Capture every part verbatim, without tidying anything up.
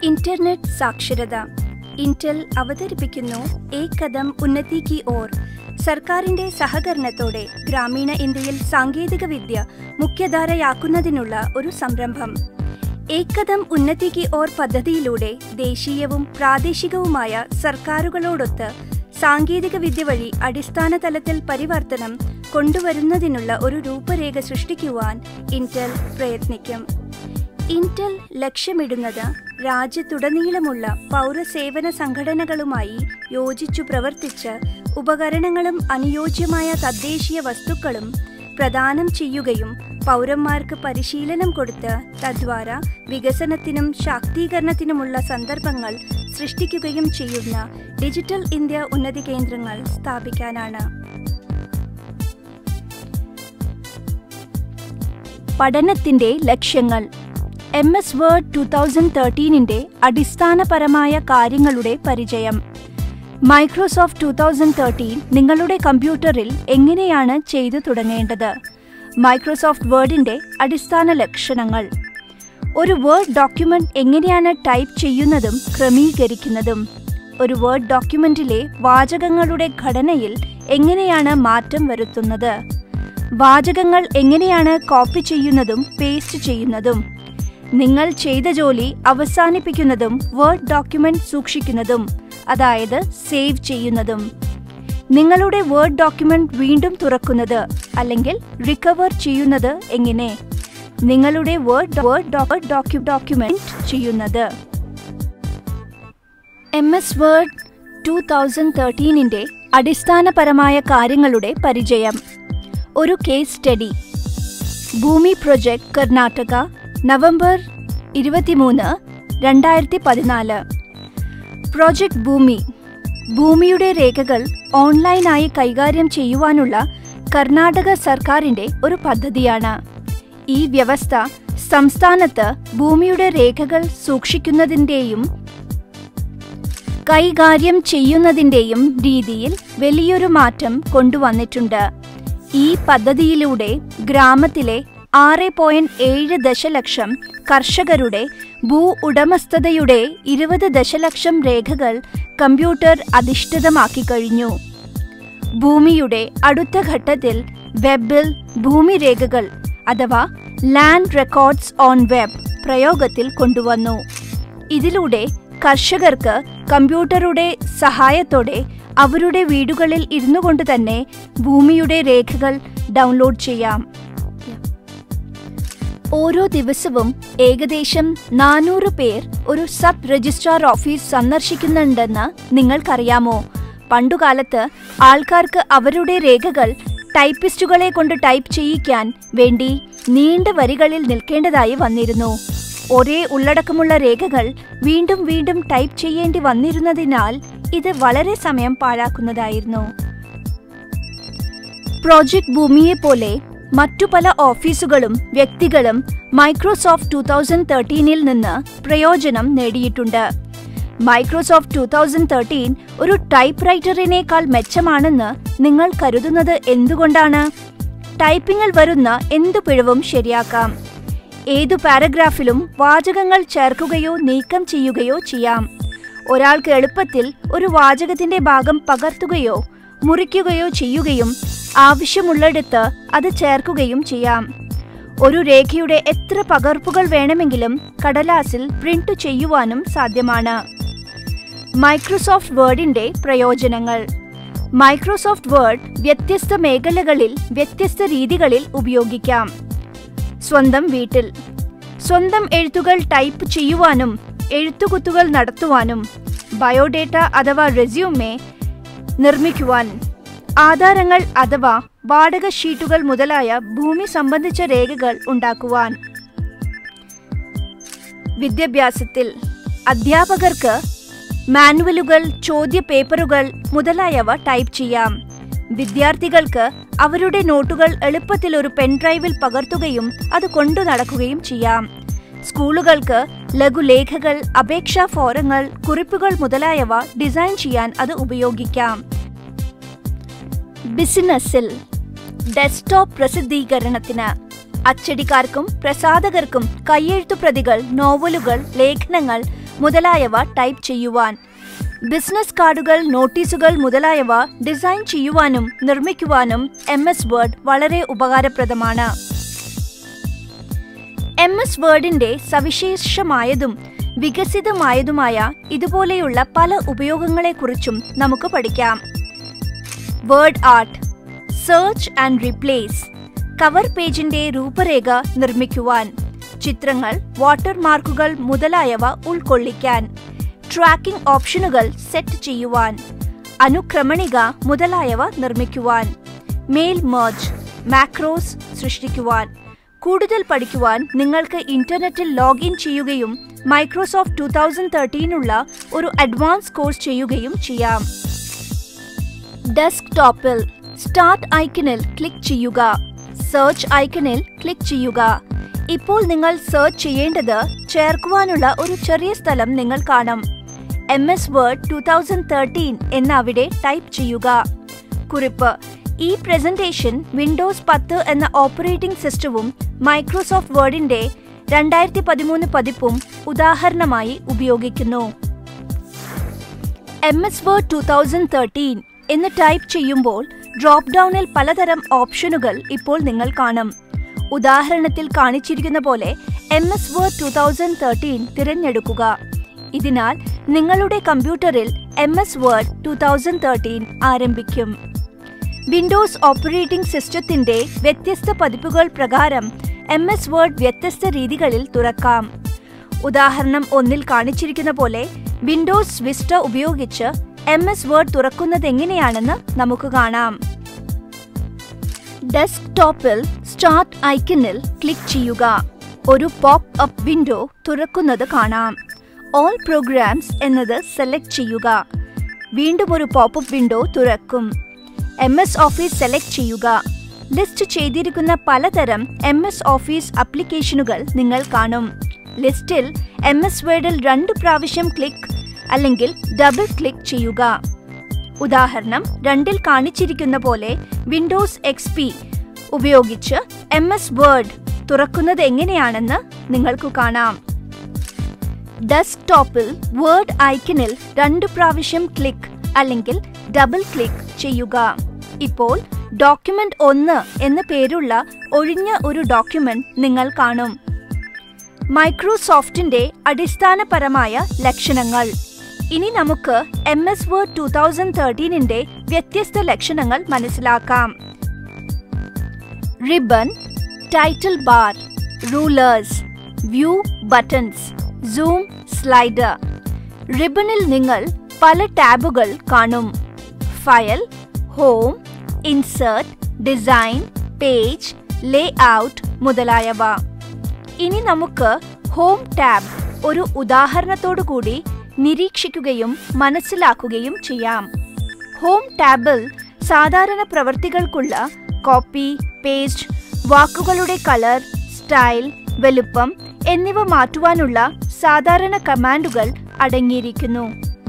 Internet സാക്ഷരത. Intel അവതരിപ്പിക്കുന്നു ഏക് കദം ഉന്നതി കി ഓർ. സർക്കാരിന്റെ സഹകരണത്തോടെ ഗ്രാമീണ ഇന്ത്യയിൽ സാങ്കേതിക വിദ്യ മുഖ്യധാരയാക്കുന്നതിനുള്ള ഒരു സംരംഭം. ഏക് കദം ഉന്നതി കി ഓർ പദ്ധതിയിലൂടെ ദേശീയവും പ്രാദേശികവുമായ സർക്കാരുകളോടൊത്ത് സാങ്കേതിക വിദ്യ വഴി അടിസ്ഥാന തലത്തിൽ പരിവർത്തനം കൊണ്ടുവരുന്നതിനുള്ള ഒരു രൂപരേഖ സൃഷ്ടിക്കുവാൻ ഇന്റൽ പ്രയത്നിക്കും. ഇന്റൽ ലക്ഷ്യമിടുന്നത് രാജ്യത്തുടനീളമുള്ള പൗരസേവന സംഘടനകളുമായി യോജിച്ചു പ്രവർത്തിച്ച് ഉപകരണങ്ങളും അനുയോജ്യമായ തദ്ദേശീയ വസ്തുക്കളും പ്രദാനം ചെയ്യുകയും പൗരന്മാർക്ക് പരിശീലനം കൊടുത്ത് തദ്വാര വികസനത്തിനും ശാക്തീകരണത്തിനുമുള്ള സന്ദർഭങ്ങൾ സൃഷ്ടിക്കുകയും ചെയ്യുന്ന ഡിജിറ്റൽ ഇന്ത്യ ഉന്നതി കേന്ദ്രങ്ങൾ സ്ഥാപിക്കാനാണ്. പഠനത്തിന്റെ ലക്ഷ്യങ്ങൾ. M S word two thousand തേർട്ടീനിന്റെ അടിസ്ഥാനപരമായ കാര്യങ്ങളുടെ പരിചയം. മൈക്രോസോഫ്റ്റ് ടു തൗസൻഡ് തേർട്ടീൻ നിങ്ങളുടെ കമ്പ്യൂട്ടറിൽ എങ്ങനെയാണ് ചെയ്തു തുടങ്ങേണ്ടത്? മൈക്രോസോഫ്റ്റ് വേർഡിന്റെ അടിസ്ഥാന ലക്ഷണങ്ങൾ. ഒരു വേർഡ് ഡോക്യുമെന്റ് എങ്ങനെയാണ് ടൈപ്പ് ചെയ്യുന്നതും ക്രമീകരിക്കുന്നതും? ഒരു വേർഡ് ഡോക്യുമെന്റിലെ വാചകങ്ങളുടെ ഘടനയിൽ എങ്ങനെയാണ് മാറ്റം വരുത്തുന്നത്? വാചകങ്ങൾ എങ്ങനെയാണ് കോപ്പി ചെയ്യുന്നതും പേസ്റ്റ് ചെയ്യുന്നതും? നിങ്ങൾ ചെയ്ത ജോലി അവസാനിപ്പിക്കുന്നതും വേർഡ് ഡോക്യുമെന്റ് സൂക്ഷിക്കുന്നതും, അതായത് സേവ് ചെയ്യുന്നതും. നിങ്ങളുടെ വേർഡ് ഡോക്യുമെന്റ് വീണ്ടും തുറക്കുന്നത് അല്ലെങ്കിൽ റിക്കവർ ചെയ്യുന്നത് എങ്ങനെ? നിങ്ങളുടെ വേർഡ് വേർഡ് ഡോക്യുമെന്റ് ചെയ്യുന്നത്. M S word two thousand തേർട്ടീനിന്റെ അടിസ്ഥാനപരമായ കാര്യങ്ങളുടെ പരിചയം. ഒരു കേസ് സ്റ്റഡി. ഭൂമി പ്രൊജക്ട് കർണാടക, നവംബർ ഇരുപത്തിമൂന്ന് രണ്ടായിരത്തി പതിനാല്. പ്രോജക്ട് ഭൂമി ഭൂമിയുടെ രേഖകൾ ഓൺലൈനായി കൈകാര്യം ചെയ്യുവാനുള്ള കർണാടക സർക്കാരിന്റെ ഒരു പദ്ധതിയാണ്. ഈ വ്യവസ്ഥ സംസ്ഥാനത്ത് ഭൂമിയുടെ രേഖകൾ സൂക്ഷിക്കുന്നതിന്റെയും കൈകാര്യം ചെയ്യുന്നതിന്റെയും രീതിയിൽ വലിയൊരു മാറ്റം കൊണ്ടുവന്നിട്ടുണ്ട്. ഈ പദ്ധതിയിലൂടെ ഗ്രാമത്തിലെ ആറ് പോയിന്റ് ഏഴ് ദശലക്ഷം കർഷകരുടെ ഭൂ ഉടമസ്ഥതയുടെ ഇരുപത് ദശലക്ഷം രേഖകൾ കമ്പ്യൂട്ടർ അധിഷ്ഠിതമാക്കി കഴിഞ്ഞു. ഭൂമിയുടെ അടുത്ത ഘട്ടത്തിൽ വെബിൽ ഭൂമിരേഖകൾ അഥവാ ലാൻഡ് റെക്കോർഡ്സ് ഓൺ വെബ് പ്രയോഗത്തിൽ കൊണ്ടുവന്നു. ഇതിലൂടെ കർഷകർക്ക് കമ്പ്യൂട്ടറുടെ സഹായത്തോടെ അവരുടെ വീടുകളിൽ ഇരുന്നുകൊണ്ട് തന്നെ ഭൂമിയുടെ രേഖകൾ ഡൗൺലോഡ് ചെയ്യാം. ഓരോ ദിവസവും ഏകദേശം നാനൂറ് പേർ ഒരു സബ് രജിസ്ട്രാർ ഓഫീസ് സന്ദർശിക്കുന്നുണ്ടെന്ന് നിങ്ങൾക്കറിയാമോ? പണ്ടുകാലത്ത് ആൾക്കാർക്ക് അവരുടെ രേഖകൾ ടൈപ്പിസ്റ്റുകളെ കൊണ്ട് ടൈപ്പ് ചെയ്യിക്കാൻ വേണ്ടി നീണ്ട വരികളിൽ നിൽക്കേണ്ടതായി വന്നിരുന്നു. ഒരേ ഉള്ളടക്കമുള്ള രേഖകൾ വീണ്ടും വീണ്ടും ടൈപ്പ് ചെയ്യേണ്ടി വന്നിരുന്നതിനാൽ ഇത് വളരെ സമയം പാഴാക്കുന്നതായിരുന്നു. പ്രോജക്ട് ഭൂമിയെ പോലെ മറ്റു പല ഓഫീസുകളും വ്യക്തികളും മൈക്രോസോഫ്റ്റ് ടു തൗസൻഡ് തേർട്ടീനിൽ നിന്ന് പ്രയോജനം നേടിയിട്ടുണ്ട്. മൈക്രോസോഫ്റ്റ് ടു തൗസൻഡ് തേർട്ടീൻ ഒരു ടൈപ്പ് റൈറ്ററിനേക്കാൾ മെച്ചമാണെന്ന് നിങ്ങൾ കരുതുന്നത് എന്തുകൊണ്ടാണ്? ടൈപ്പിംഗിൽ വരുന്ന എന്തു പിഴവും ശരിയാക്കാം. ഏതു പാരഗ്രാഫിലും വാചകങ്ങൾ ചേർക്കുകയോ നീക്കം ചെയ്യുകയോ ചെയ്യാം. ഒരാൾക്ക് എളുപ്പത്തിൽ ഒരു വാചകത്തിന്റെ ഭാഗം പകർത്തുകയോ മുറിക്കുകയോ ചെയ്യുകയും ആവശ്യമുള്ളിടത്ത് അത് ചേർക്കുകയും ചെയ്യാം. ഒരു രേഖയുടെ എത്ര പകർപ്പുകൾ വേണമെങ്കിലും കടലാസിൽ പ്രിന്റ് ചെയ്യുവാനും സാധ്യമാണ്. മൈക്രോസോഫ്റ്റ് വേർഡിന്റെ പ്രയോജനങ്ങൾ. മൈക്രോസോഫ്റ്റ് വേർഡ് വ്യത്യസ്ത മേഖലകളിൽ വ്യത്യസ്ത രീതികളിൽ ഉപയോഗിക്കാം. സ്വന്തം വീട്ടിൽ സ്വന്തം എഴുത്തുകൾ ടൈപ്പ് ചെയ്യുവാനും എഴുത്തുകുത്തുകൾ നടത്തുവാനും, ബയോഡേറ്റ അഥവാ റെസ്യൂമെ നിർമ്മിക്കുവാൻ, ആധാരങ്ങൾ അഥവാ വാടക ഷീറ്റുകൾ മുതലായ ഭൂമി സംബന്ധിച്ച രേഖകൾ ഉണ്ടാക്കുവാൻ. വിദ്യാഭ്യാസത്തിൽ അധ്യാപകർക്ക് മാനുവലുകൾ, ചോദ്യ പേപ്പറുകൾ മുതലായവ ടൈപ്പ് ചെയ്യാം. വിദ്യാർത്ഥികൾക്ക് അവരുടെ നോട്ടുകൾ എളുപ്പത്തിൽ ഒരു പെൻഡ്രൈവിൽ പകർത്തുകയും അത് കൊണ്ടു നടക്കുകയും ചെയ്യാം. സ്കൂളുകൾക്ക് ലഘുലേഖകൾ, അപേക്ഷാ ഫോറങ്ങൾ, കുറിപ്പുകൾ മുതലായവ ഡിസൈൻ ചെയ്യാൻ അത് ഉപയോഗിക്കാം. ബിസിനസ്സിൽ ഡെസ്ക്ടോപ്പ് പ്രസിദ്ധീകരണത്തിന് അച്ചടിക്കാർക്കും പ്രസാധകർക്കും കയ്യെഴുത്തു പ്രതികൾ, നോവലുകൾ, ലേഖനങ്ങൾ മുതലായവ ടൈപ്പ് ചെയ്യുവാൻ. ബിസിനസ് കാർഡുകൾ, നോട്ടീസുകൾ മുതലായവ ഡിസൈൻ ചെയ്യുവാനും നിർമ്മിക്കുവാനും എം എസ് വേർഡ് വളരെ ഉപകാരപ്രദമാണ്. എം എസ് വേർഡിന്റെ സവിശേഷമായതും വികസിതമായതുമായ ഇതുപോലെയുള്ള പല ഉപയോഗങ്ങളെക്കുറിച്ചും നമുക്ക് പഠിക്കാം. Word art, search and replace, cover പേജിന്റെ രൂപരേഖ നിർമ്മിക്കുവാൻ, ചിത്രങ്ങൾ, വാട്ടർമാർക്കുകൾ മുതലായവ ഉൾക്കൊള്ളിക്കാൻ, ട്രാക്കിംഗ് ഓപ്ഷനുകൾ സെറ്റ് ചെയ്യുവാൻ, അനുക്രമണിക മുതലായവ നിർമ്മിക്കുവാൻ, മെയിൽ മെർജ്, മാക്രോസ് സൃഷ്ടിക്കുവാൻ. കൂടുതൽ പഠിക്കുവാൻ നിങ്ങൾക്ക് ഇന്റർനെറ്റിൽ ലോഗിൻ ചെയ്യുകയും മൈക്രോസോഫ്റ്റ് ടു തൗസൻഡ് തേർട്ടീനുള്ള ഒരു അഡ്വാൻസ് കോഴ്സ് ചെയ്യുകയും ചെയ്യാം. ഡെസ്ക്ടോപ്പിൽ സ്റ്റാർട്ട് ഐക്കണിൽ ക്ലിക്ക് ചെയ്യുക. സെർച്ച് ഐക്കണിൽ ക്ലിക്ക് ചെയ്യുക. ഇപ്പോൾ നിങ്ങൾ സെർച്ച് ചെയ്യേണ്ടത് ചേർക്കുവാനുള്ള ഒരു ചെറിയ സ്ഥലം നിങ്ങൾ കാണും. M S word two thousand thirteen എന്ന് അവിടെ ടൈപ്പ് ചെയ്യുക. കുറിപ്പ്: ഈ പ്രസന്റേഷൻ വിൻഡോസ് പത്ത് എന്ന ഓപ്പറേറ്റിംഗ് സിസ്റ്റവും മൈക്രോസോഫ്റ്റ് വേർഡിന്റെ രണ്ടായിരത്തി പതിമൂന്ന് പതിപ്പും ഉദാഹരണമായി ഉപയോഗിക്കുന്നു. M S word two thousand thirteen എന്ന് ടൈപ്പ് ചെയ്യുമ്പോൾ ഡ്രോപ്പ് ഡൗണിൽ പലതരം ഓപ്ഷനുകൾ ഇപ്പോൾ നിങ്ങൾ കാണും. ഉദാഹരണത്തിൽ കാണിച്ചിരിക്കുന്ന പോലെ M S word two thousand thirteen തിരഞ്ഞെടുക്കുക. ഇതിനാൽ നിങ്ങളുടെ കമ്പ്യൂട്ടറിൽ M S word two thousand thirteen ആരംഭിക്കും. വിൻഡോസ് ഓപ്പറേറ്റിംഗ് സിസ്റ്റത്തിന്റെ വ്യത്യസ്ത പതിപ്പുകൾ പ്രകാരം എം എസ് വേർഡ് വ്യത്യസ്ത രീതികളിൽ തുറക്കാം. ഉദാഹരണം ഒന്നിൽ കാണിച്ചിരിക്കുന്ന പോലെ വിൻഡോസ് വിസ്റ്റ ഉപയോഗിച്ച് എം എസ് വേർഡ് തുറക്കുന്നതെങ്ങനെയാണെന്ന് നമുക്ക് കാണാം. ഡെസ്ക്ടോപ്പിൽ സ്റ്റാർട്ട് ഐക്കണിൽ ക്ലിക്ക് ചെയ്യുക. ഒരു പോപ്പ് അപ്പ് വിൻഡോ തുറക്കുന്നത് കാണാം. ഓൾ പ്രോഗ്രാംസ് എന്നത് സെലക്ട് ചെയ്യുക. വീണ്ടും ഒരു പോപ്പപ്പ് വിൻഡോ തുറക്കും. എം എസ് ഓഫീസ് സെലക്ട് ചെയ്യുക. ലിസ്റ്റ് ചെയ്തിരിക്കുന്ന പലതരം എം എസ് ഓഫീസ് ആപ്ലിക്കേഷനുകൾ നിങ്ങൾ കാണും. ലിസ്റ്റിൽ എം എസ് വേർഡിൽ രണ്ട് പ്രാവശ്യം ക്ലിക്ക് അല്ലെങ്കിൽ ഡബിൾ ക്ലിക്ക് ചെയ്യുക. ഉദാഹരണം രണ്ടിൽ കാണിച്ചിരിക്കുന്ന പോലെ വിൻഡോസ് എക്സ് പി ഉപയോഗിച്ച് എം എസ് വേർഡ് തുറക്കുന്നത് എങ്ങനെയാണെന്ന് നിങ്ങൾക്ക് കാണാം. ഡെസ്ക്ടോപ്പിൽ വേർഡ് ഐക്കണിൽ രണ്ട് പ്രാവശ്യം ക്ലിക്ക് അല്ലെങ്കിൽ ഡബിൾ ക്ലിക്ക് ചെയ്യുക. ഇപ്പോൾ ഡോക്യുമെന്റ് ഒന്ന് എന്ന പേരുള്ള ഒഴിഞ്ഞ ഒരു ഡോക്യുമെന്റ് നിങ്ങൾ കാണും. മൈക്രോസോഫ്റ്റിന്റെ അടിസ്ഥാനപരമായ ലക്ഷണങ്ങൾ. ഇനി നമുക്ക് M S word two thousand തേർട്ടീനിന്റെ വ്യത്യസ്ത ലക്ഷണങ്ങൾ മനസ്സിലാക്കാം. Ribbon, title bar, rulers, view buttons, zoom slider. റിബണിൽ നിങ്ങൾ പല ടാബുകൾ കാണും. File, home, insert, design, page, layout മുതലായവ. ഇനി നമുക്ക് ഹോം ടാബ് ഒരു ഉദാഹരണത്തോടു കൂടി നിരീക്ഷിക്കുകയും മനസ്സിലാക്കുകയും ചെയ്യാം. ഹോം ടാബിൽ സാധാരണ പ്രവൃത്തികൾക്കുള്ള കോപ്പി, പേസ്റ്റ്, വാക്കുകളുടെ കളർ, സ്റ്റൈൽ, വലുപ്പം എന്നിവ മാറ്റുവാനുള്ള സാധാരണ കമാൻഡുകൾ അടങ്ങിയിരിക്കുന്നു.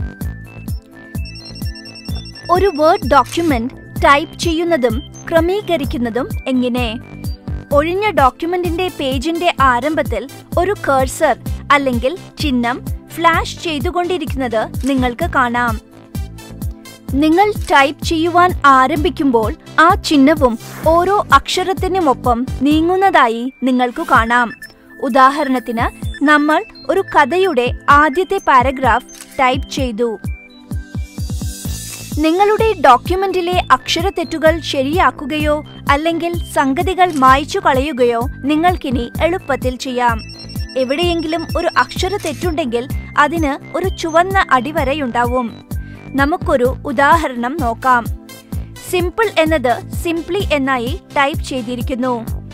ഒരു വേർഡ് ഡോക്യുമെന്റ് ടൈപ്പ് ചെയ്യുന്നതും ക്രമീകരിക്കുന്നതും എങ്ങനെ? ഒഴിഞ്ഞ ഡോക്യുമെന്റിന്റെ പേജിന്റെ ആരംഭത്തിൽ ഒരു കഴ്സർ അല്ലെങ്കിൽ ചിഹ്നം ഫ്ലാഷ് ചെയ്തുകൊണ്ടിരിക്കുന്നത് നിങ്ങൾക്ക് കാണാം. നിങ്ങൾ ടൈപ്പ് ചെയ്യുവാൻ ആരംഭിക്കുമ്പോൾ ആ ചിഹ്നവും ഓരോ അക്ഷരത്തിനുമൊപ്പം നീങ്ങുന്നതായി നിങ്ങൾക്ക് കാണാം. ഉദാഹരണത്തിന് നമ്മൾ ഒരു കഥയുടെ ആദ്യത്തെ പാരഗ്രാഫ് ടൈപ്പ് ചെയ്തു. നിങ്ങളുടെ ഡോക്യുമെന്റിലെ അക്ഷരത്തെറ്റുകൾ ശരിയാക്കുകയോ അല്ലെങ്കിൽ സംഗതികൾ മായ്ച്ചു കളയുകയോ നിങ്ങൾക്കിനി എളുപ്പത്തിൽ ചെയ്യാം. എവിടെയെങ്കിലും ഒരു അക്ഷരത്തെറ്റുണ്ടെങ്കിൽ അതിന് ഒരു ചുവന്ന അടിവരയുണ്ടാവും. നമുക്കൊരു ഉദാഹരണം നോക്കാം. സിമ്പിൾ എന്നത് സിംപ്ലി എന്നായി ടൈപ്പ് ചെയ്തിരിക്കുന്നു.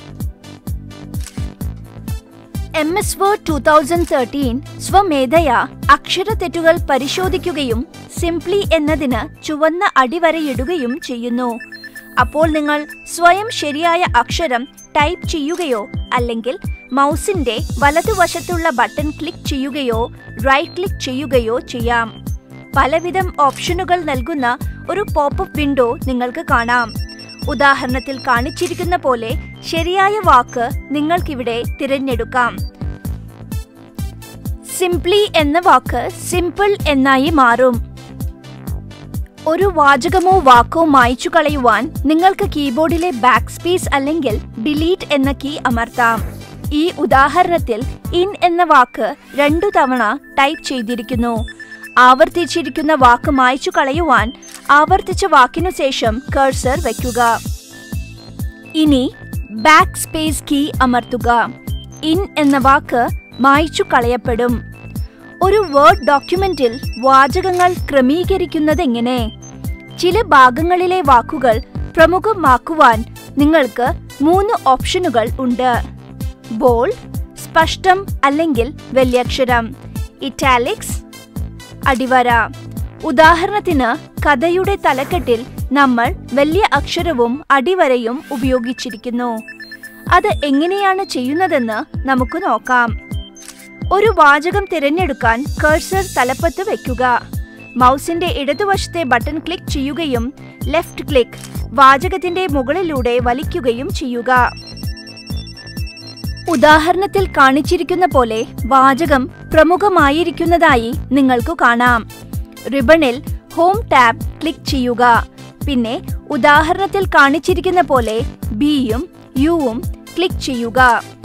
M S word two thousand thirteen സ്വമേധയാ അക്ഷരത്തെറ്റുകൾ പരിശോധിക്കുകയും സിംപ്ലി എന്നതിന് ചുവന്ന അടിവരയിടുകയും ചെയ്യുന്നു. അപ്പോൾ നിങ്ങൾ സ്വയം ശരിയായ അക്ഷരം ടൈപ്പ് ചെയ്യുകയോ അല്ലെങ്കിൽ മൗസിന്റെ വലതുവശത്തുള്ള ബട്ടൺ ക്ലിക്ക് ചെയ്യുകയോ റൈറ്റ് ക്ലിക്ക് ചെയ്യുകയോ ചെയ്യാം. പലവിധം ഓപ്ഷനുകൾ നൽകുന്ന ഒരു പോപ്പപ്പ് വിൻഡോ നിങ്ങൾക്ക് കാണാം. ഉദാഹരണത്തിൽ കാണിച്ചിരിക്കുന്ന പോലെ ശരിയായ വാക്ക് നിങ്ങൾക്കിവിടെ തിരഞ്ഞെടുക്കാം. സിംപ്ലി എന്ന വാക്ക് സിമ്പിൾ എന്നായി മാറും. ഒരു വാചകമോ വാക്കോ മായ്ച്ചു കളയുവാൻ നിങ്ങൾക്ക് കീബോർഡിലെ ബാക്ക് സ്പേസ് അല്ലെങ്കിൽ ഡിലീറ്റ് എന്ന കീ അമർത്താം. ഈ ഉദാഹരണത്തിൽ ഇൻ എന്ന വാക്ക് രണ്ടു തവണ ടൈപ്പ് ചെയ്തിരിക്കുന്നു. ആവർത്തിച്ചിരിക്കുന്ന വാക്ക് മായ്ച്ചു കളയുവാൻ ആവർത്തിച്ച വാക്കിനു ശേഷം കഴ്സർ വയ്ക്കുക. ഇനി ബാക്ക് സ്പേസ് കീ അമർത്തുക. ഇൻ എന്ന വാക്ക് മായ്ച്ചു കളയപ്പെടും. ഒരു വേർഡ് ഡോക്യുമെന്റിൽ വാചകങ്ങൾ ക്രമീകരിക്കുന്നതെങ്ങനെ? ചില ഭാഗങ്ങളിലെ വാക്കുകൾ പ്രമുഖമാക്കുവാൻ നിങ്ങൾക്ക് മൂന്ന് ഓപ്ഷനുകൾ ഉണ്ട്. ബോൾഡ്, സ്പഷ്ടം അല്ലെങ്കിൽ വലിയക്ഷരം, ഇറ്റാലിക്സ്, അടിവര. ഉദാഹരണത്തിന് കഥയുടെ തലക്കെട്ടിൽ നമ്മൾ വലിയ അക്ഷരവും അടിവരയും ഉപയോഗിച്ചിരിക്കുന്നു. അത് എങ്ങനെയാണ് ചെയ്യുന്നതെന്ന് നമുക്ക് നോക്കാം. ഒരു വാചകം തിരഞ്ഞെടുക്കാൻ കഴ്സർ തലപ്പത്ത് വയ്ക്കുക. മൗസിന്റെ ഇടതുവശത്തെ ബട്ടൺ ക്ലിക്ക് ചെയ്യുകയും ലെഫ്റ്റ് ക്ലിക്ക് വാചകത്തിന്റെ മുകളിലൂടെ വലിക്കുകയും ചെയ്യുക. ഉദാഹരണത്തിൽ കാണിച്ചിരിക്കുന്ന പോലെ വാചകം പ്രമുഖമായിരിക്കുന്നതായി നിങ്ങൾക്ക് കാണാം. റിബണിൽ ഹോം ടാബ് ക്ലിക്ക് ചെയ്യുക. പിന്നെ ഉദാഹരണത്തിൽ കാണിച്ചിരിക്കുന്ന പോലെ ബിയും യുവും ക്ലിക്ക് ചെയ്യുക.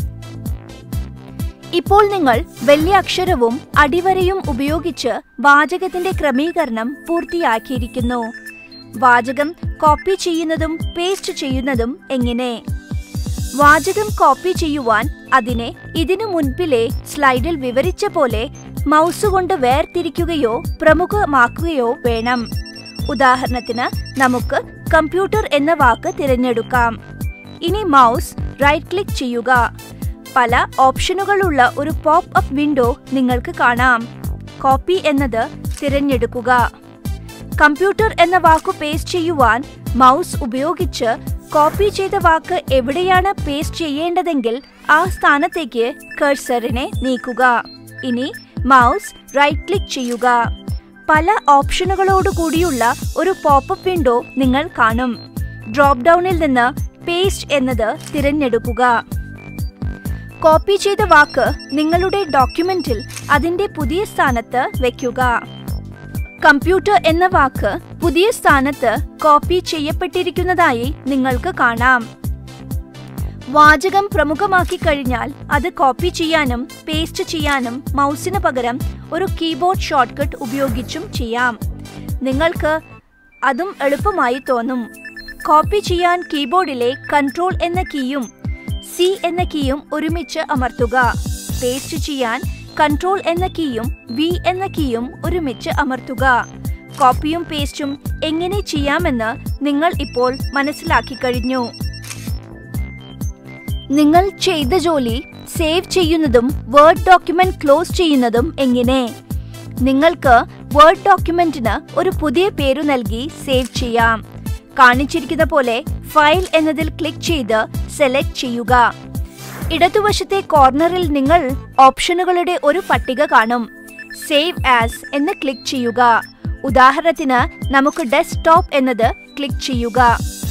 ഇപ്പോൾ നിങ്ങൾ വലിയ അക്ഷരവും അടിവരയും ഉപയോഗിച്ച് വാചകത്തിന്റെ ക്രമീകരണം പൂർത്തിയാക്കിയിരിക്കുന്നു. വാചകം കോപ്പി ചെയ്യുന്നതും പേസ്റ്റ് ചെയ്യുന്നതും എങ്ങനെ? വാചകം കോപ്പി ചെയ്യുവാൻ അതിനെ ഇതിനു മുൻപിലെ സ്ലൈഡിൽ വിവരിച്ച പോലെ മൗസ് കൊണ്ട് വേർതിരിക്കുകയോ പ്രമുഖമാക്കുകയോ വേണം. ഉദാഹരണത്തിന് നമുക്ക് കമ്പ്യൂട്ടർ എന്ന വാക്ക് തിരഞ്ഞെടുക്കാം. ഇനി മൗസ് റൈറ്റ് ക്ലിക്ക് ചെയ്യുക. പല ഓപ്ഷനുകളുള്ള ഒരു പോപ്പ് അപ്പ് വിൻഡോ നിങ്ങൾക്ക് കാണാം. കോപ്പി എന്നത് തിരഞ്ഞെടുക്കുക. കമ്പ്യൂട്ടർ എന്ന വാക്ക് പേസ്റ്റ് ചെയ്യുവാൻ മൗസ് ഉപയോഗിച്ച് കോപ്പി ചെയ്ത വാക്ക് എവിടെയാണ് പേസ്റ്റ് ചെയ്യേണ്ടതെങ്കിൽ ആ സ്ഥാനത്തേക്ക് കഴ്സറിനെ നീക്കുക. ഇനി മൗസ് റൈറ്റ് ക്ലിക്ക് ചെയ്യുക. പല ഓപ്ഷനുകളോട് കൂടിയുള്ള ഒരു പോപ്പ് അപ്പ് വിൻഡോ നിങ്ങൾ കാണും. ഡ്രോപ്പ് ഡൗണിൽ നിന്ന് പേസ്റ്റ് എന്നത് തിരഞ്ഞെടുക്കുക. കോപ്പി ചെയ്ത വാക്ക് നിങ്ങളുടെ ഡോക്യുമെന്റിൽ അതിന്റെ പുതിയ സ്ഥാനത്ത് വയ്ക്കുക. കമ്പ്യൂട്ടർ എന്ന വാക്ക് പുതിയ സ്ഥാനത്ത് കോപ്പി ചെയ്യപ്പെട്ടിരിക്കുന്നതായി നിങ്ങൾക്ക് കാണാം. വാചകം പ്രമുഖമാക്കി കഴിഞ്ഞാൽ അത് കോപ്പി ചെയ്യാനും പേസ്റ്റ് ചെയ്യാനും മൗസിന് പകരം ഒരു കീബോർഡ് ഷോർട്ട്കട്ട് ഉപയോഗിച്ചും ചെയ്യാം. നിങ്ങൾക്ക് അതും എളുപ്പമായി തോന്നും. കോപ്പി ചെയ്യാൻ കീബോർഡിലെ കൺട്രോൾ എന്ന കീയും സി എന്ന കീയും ഒരുമിച്ച് അമർത്തുക. പേസ്റ്റ് ചെയ്യാൻ കൺട്രോൾ എന്ന കീയും വി എന്ന കീയും ഒരുമിച്ച് അമർത്തുക. കോപ്പിയും പേസ്റ്റും എങ്ങനെ ചെയ്യാമെന്ന് നിങ്ങൾ ഇപ്പോൾ മനസ്സിലാക്കി കഴിഞ്ഞു. നിങ്ങൾ ചെയ്ത ജോലി സേവ് ചെയ്യുന്നതും വേർഡ് ഡോക്യുമെന്റ് ക്ലോസ് ചെയ്യുന്നതും എങ്ങനെ? നിങ്ങൾക്ക് വേർഡ് ഡോക്യുമെന്റിന് ഒരു പുതിയ പേരു നൽകി സേവ് ചെയ്യാം. കാണിച്ചിരിക്കുന്ന പോലെ ഫയൽ എന്നതിൽ ക്ലിക്ക് ചെയ്ത് സെലക്ട് ചെയ്യുക. ഇടതുവശത്തെ കോർണറിൽ നിങ്ങൾ ഓപ്ഷനുകളുടെ ഒരു പട്ടിക കാണും. സേവ് ആസ് എന്ന് ക്ലിക്ക് ചെയ്യുക. ഉദാഹരണത്തിന് നമുക്ക് ഡെസ്ക്ടോപ്പ് എന്നത് ക്ലിക്ക് ചെയ്യുക.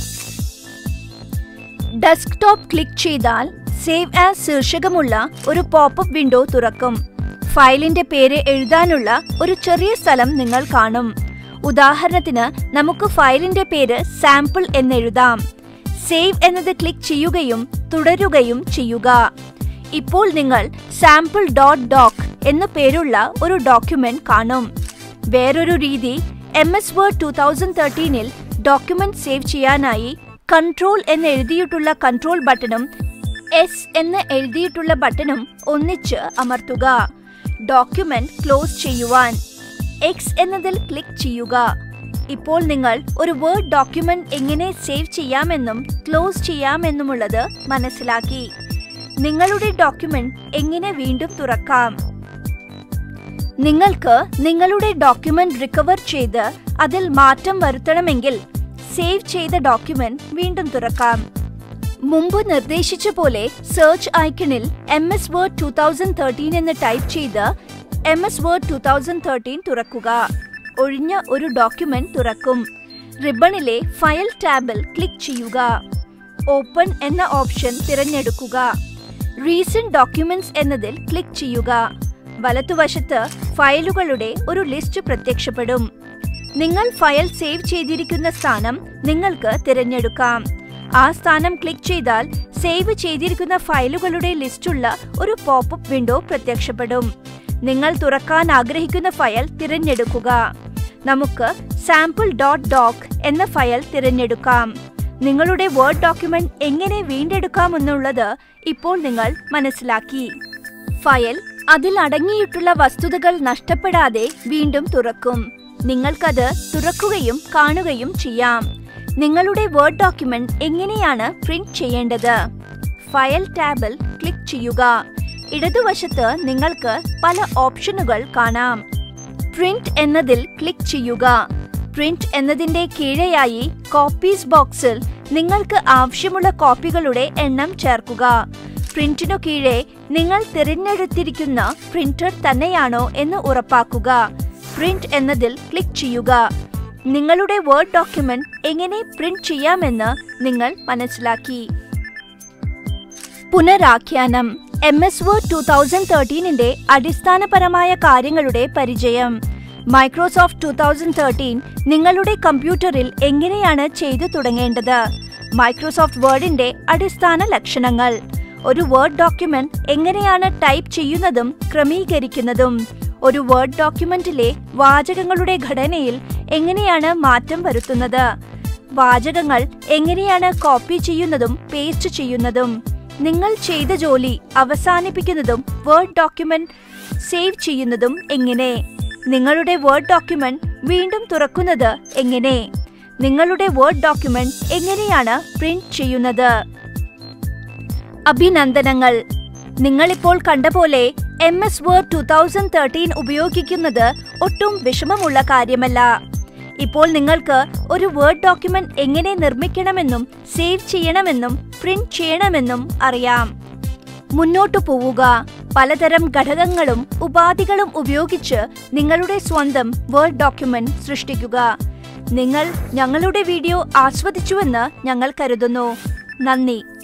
ഡെസ്ക്ടോപ്പ് ക്ലിക്ക് ചെയ്താൽ സേവ് ആസ് ശീർഷകമുള്ള ഒരു പോപ്പ് അപ്പ് വിൻഡോ തുറക്കും. ഫയലിന്റെ പേര് എഴുതാനുള്ള ഒരു ചെറിയ സ്ഥലം നിങ്ങൾ കാണും. ഉദാഹരണത്തിന് നമുക്ക് ഫയലിന്റെ പേര് സാമ്പിൾ എന്നെഴുതാം. സേവ് എന്നത് ക്ലിക്ക് ചെയ്യുകയും തുടരുകയും ചെയ്യുക. ഇപ്പോൾ നിങ്ങൾ സാമ്പിൾ ഡോട്ട് ഡോക് എന്ന പേരുള്ള ഒരു ഡോക്യുമെന്റ് കാണും. വേറൊരു രീതി M S word two thousand തേർട്ടീനിൽ ഡോക്യുമെന്റ് സേവ് ചെയ്യാനായി കൺട്രോൾ എന്ന് എഴുതിയിട്ടുള്ള കൺട്രോൾ ബട്ടണും എസ് എന്ന് എഴുതിയിട്ടുള്ള ബട്ടണും ഒന്നിച്ച് അമർത്തുക. ഡോക്യുമെന്റ് ക്ലോസ് ചെയ്യുവാൻ എക്സ് എന്നതിൽ ക്ലിക്ക് ചെയ്യുക. ഇപ്പോൾ നിങ്ങൾ ഒരു വേർഡ് ഡോക്യുമെന്റ് എങ്ങനെ സേവ് ചെയ്യാമെന്നും ക്ലോസ് ചെയ്യാമെന്നുമുള്ളത് മനസ്സിലാക്കി. നിങ്ങളുടെ ഡോക്യുമെന്റ് എങ്ങനെ വീണ്ടും തുറക്കാം? നിങ്ങൾക്ക് നിങ്ങളുടെ ഡോക്യുമെന്റ് റിക്കവർ ചെയ്ത് അതിൽ മാറ്റം വരുത്തണമെങ്കിൽ സേവ് ചെയ്ത ഡോക്യുമെന്റ് വീണ്ടും തുറക്കാം. മുമ്പ് നിർദ്ദേശിച്ച പോലെ സെർച്ച് ഐക്കണിൽ M S word two thousand thirteen എന്ന് ടൈപ്പ് ചെയ്ത് M S word two thousand thirteen തുറക്കുക. ഒഴിഞ്ഞ ഒരു ഡോക്യുമെന്റ് തുറക്കും. റിബണിലെ ഫയൽ ടാബിൽ ക്ലിക്ക് ചെയ്യുക. ഓപ്പൺ എന്ന ഓപ്ഷൻ തിരഞ്ഞെടുക്കുക. റീസെന്റ് ഡോക്യുമെന്റ്സ് എന്നതിൽ ക്ലിക്ക് ചെയ്യുക. വലതുവശത്ത് ഫയലുകളുടെ ഒരു ലിസ്റ്റ് പ്രത്യക്ഷപ്പെടും. നിങ്ങൾ ഫയൽ സേവ് ചെയ്തിരിക്കുന്ന സ്ഥാനം നിങ്ങൾക്ക് തിരഞ്ഞെടുക്കാം. ആ സ്ഥാനം ക്ലിക്ക് ചെയ്താൽ സേവ് ചെയ്തിരിക്കുന്ന ഫയലുകളുടെ ലിസ്റ്റുള്ള ഒരു പോപ്പപ്പ് വിൻഡോ പ്രത്യക്ഷപ്പെടും. നിങ്ങൾ തുറക്കാൻ ആഗ്രഹിക്കുന്ന ഫയൽ തിരഞ്ഞെടുക്കുക. നമുക്ക് സാമ്പിൾ ഡോട്ട് ഡോക് എന്ന ഫയൽ തിരഞ്ഞെടുക്കാം. നിങ്ങളുടെ വേർഡ് ഡോക്യുമെന്റ് എങ്ങനെ വീണ്ടെടുക്കാമെന്നുള്ളത് ഇപ്പോൾ നിങ്ങൾ മനസ്സിലാക്കി. ഫയൽ അതിൽ അടങ്ങിയിട്ടുള്ള വസ്തുതകൾ നഷ്ടപ്പെടാതെ വീണ്ടും തുറക്കും. നിങ്ങൾക്കത് തുറക്കുകയും കാണുകയും ചെയ്യാം. നിങ്ങളുടെ വേർഡ് ഡോക്യുമെന്റ് എങ്ങനെയാണ് പ്രിന്റ് ചെയ്യേണ്ടത്? ഫയൽ ടാബിൽ ക്ലിക്ക് ചെയ്യുക. ഇടതുവശത്ത് നിങ്ങൾക്ക് പല ഓപ്ഷനുകൾ കാണാം. പ്രിന്റ് എന്നതിൽ ക്ലിക്ക് ചെയ്യുക. പ്രിന്റ് എന്നതിന്റെ കീഴെയായി കോപ്പീസ് ബോക്സിൽ നിങ്ങൾക്ക് ആവശ്യമുള്ള കോപ്പികളുടെ എണ്ണം ചേർക്കുക. പ്രിന്റിനു കീഴെ നിങ്ങൾ തിരഞ്ഞെടുത്തിരിക്കുന്ന പ്രിന്റർ തന്നെയാണോ എന്ന് ഉറപ്പാക്കുക. പ്രിന്റ് എന്നതിൽ ക്ലിക്ക് ചെയ്യുക. നിങ്ങളുടെ വേർഡ് ഡോക്യുമെന്റ് എങ്ങനെ പ്രിന്റ് ചെയ്യാമെന്ന് നിങ്ങൾ മനസ്സിലാക്കി. പുനരാഖ്യാനം. എം എസ് വേർഡ് ട്വന്റി തേർട്ടീനിന്റെ അടിസ്ഥാനപരമായ കാര്യങ്ങളുടെ പരിചയം. മൈക്രോസോഫ്റ്റ് ട്വന്റി തേർട്ടീൻ നിങ്ങളുടെ കമ്പ്യൂട്ടറിൽ എങ്ങനെയാണ് ചെയ്തു തുടങ്ങേണ്ടത്? മൈക്രോസോഫ്റ്റ് വേർഡിന്റെ അടിസ്ഥാന ലക്ഷണങ്ങൾ. ഒരു വേർഡ് ഡോക്യുമെന്റ് എങ്ങനെയാണ് ടൈപ്പ് ചെയ്യുന്നതും ക്രമീകരിക്കുന്നതും? ഒരു വേർഡ് ഡോക്യുമെന്റിലെ വാചകങ്ങളുടെ ഘടനയിൽ എങ്ങനെയാണ് മാറ്റം വരുത്തുന്നത്? വാചകങ്ങൾ എങ്ങനെയാണ് കോപ്പി ചെയ്യുന്നതും പേസ്റ്റ് ചെയ്യുന്നതും? നിങ്ങൾ ചെയ്ത ജോലി അവസാനിപ്പിക്കുന്നതും വേർഡ് ഡോക്യുമെന്റ് സേവ് ചെയ്യുന്നതും എങ്ങനെ? നിങ്ങളുടെ വേർഡ് ഡോക്യുമെന്റ് വീണ്ടും തുറക്കുന്നത് എങ്ങനെ? നിങ്ങളുടെ വേർഡ് ഡോക്യുമെന്റ് എങ്ങനെയാണ് പ്രിന്റ് ചെയ്യുന്നത്? അഭിനന്ദനങ്ങൾ. നിങ്ങളിപ്പോൾ കണ്ട പോലെ M S word twenty thirteen ഉപയോഗിക്കുന്നത് ഒട്ടും വിഷമമുള്ള കാര്യമല്ല. ഇപ്പോൾ നിങ്ങൾക്ക് ഒരു വേർഡ് ഡോക്യുമെന്റ് എങ്ങനെ നിർമ്മിക്കണമെന്നും സേവ് ചെയ്യണമെന്നും പ്രിന്റ് ചെയ്യണമെന്നും അറിയാം. മുന്നോട്ടു പോവുക. പലതരം ഘടകങ്ങളും ഉപാധികളും ഉപയോഗിച്ച് നിങ്ങളുടെ സ്വന്തം വേർഡ് ഡോക്യുമെന്റ് സൃഷ്ടിക്കുക. നിങ്ങൾ ഞങ്ങളുടെ വീഡിയോ ആസ്വദിച്ചുവെന്ന് ഞങ്ങൾ കരുതുന്നു. നന്ദി.